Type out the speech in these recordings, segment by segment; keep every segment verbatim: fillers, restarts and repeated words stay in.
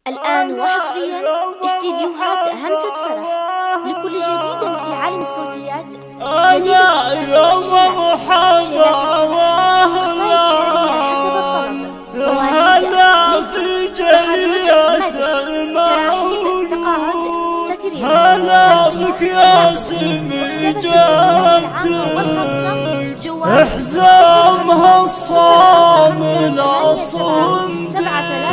الآن وحصريا استديوهات همسة فرح لكل جديد في عالم الصوتيات. أنا يوم محبة قصائد شعرية حسب الطلب، هلا في جرية المولود، هلا بك يا سمي جدك، احزامها الصامل الصندق،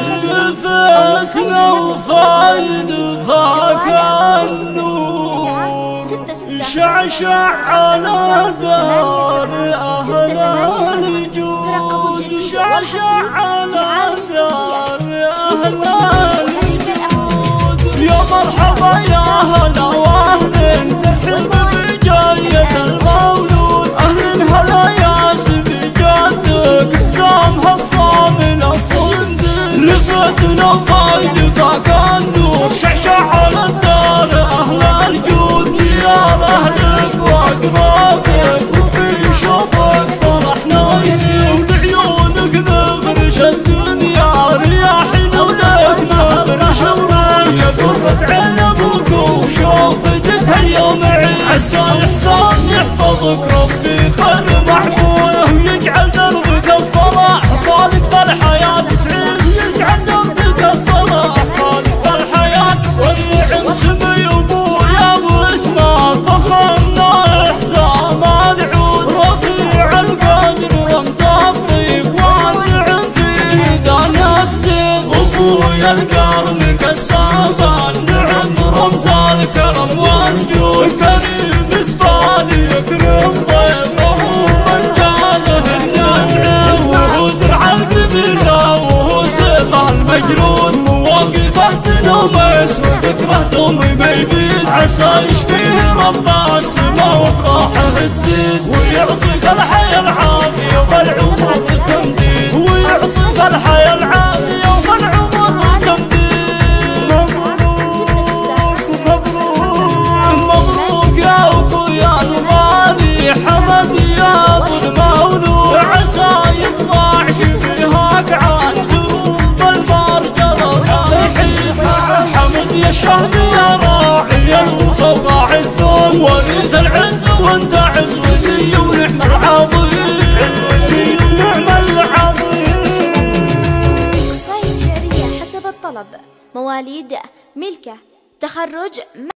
دفكنا وفايد فاك النور، شعشع على دار أهل الجود، شعشع على دار أهل الجود. يا مرحبا يا هلا واهل ترحب بجاية المولود، أهل هلا يا سمي جدك، احزامها الصامل الصندق، لفتنا وفايد فاك النور، شعشع على الدار أهل الجود. ديار أهلك وأقرابك وفي شوفك فرحنا يزيد، ولعيونك نفرش الدنيا رياحنا ولك نفرش الريح، يا قرة عين أبوك وشوفتك هاليوم عيد، عسى الإحسان يحفظك ربي خير محفوظ، ويجعل دربك الصلاح طالق بالحياة سعيد، ويجعل دربك الصلاح طالق بالحياة وريع سمي أبويا واسمه فخرنا إحزام العود، رفيع القدر رمز الطيب والنعم فيه دا ناس زين، أبويا القرن كالسابان نعم رمز الكرم والجود، كريم اسباني يكرم ضيفه من قاله اسكن ودرع القبيلة وهو سيفه المجرود، مواقفه تنومس وفكره دومي بيبيد، عسى يشفيه رب السما وافراحه تزيد، ويعطيك الحياة العافية وبالعمر تمديد، ويعطيك الحياة العافية وبالعمر تمديد. مبروك يا اخويا الغالي حمد يا ابو المولود، عسى يطلع شبيهك عن دروب المرجله رايحين، حمد يا الشهم يا راعي الوفا وراعي الزون، وريث العز وانت عز ولي ونعم العظيم، ونعم العظيم. قصائد شعرية حسب الطلب، مواليد ملكة، تخرج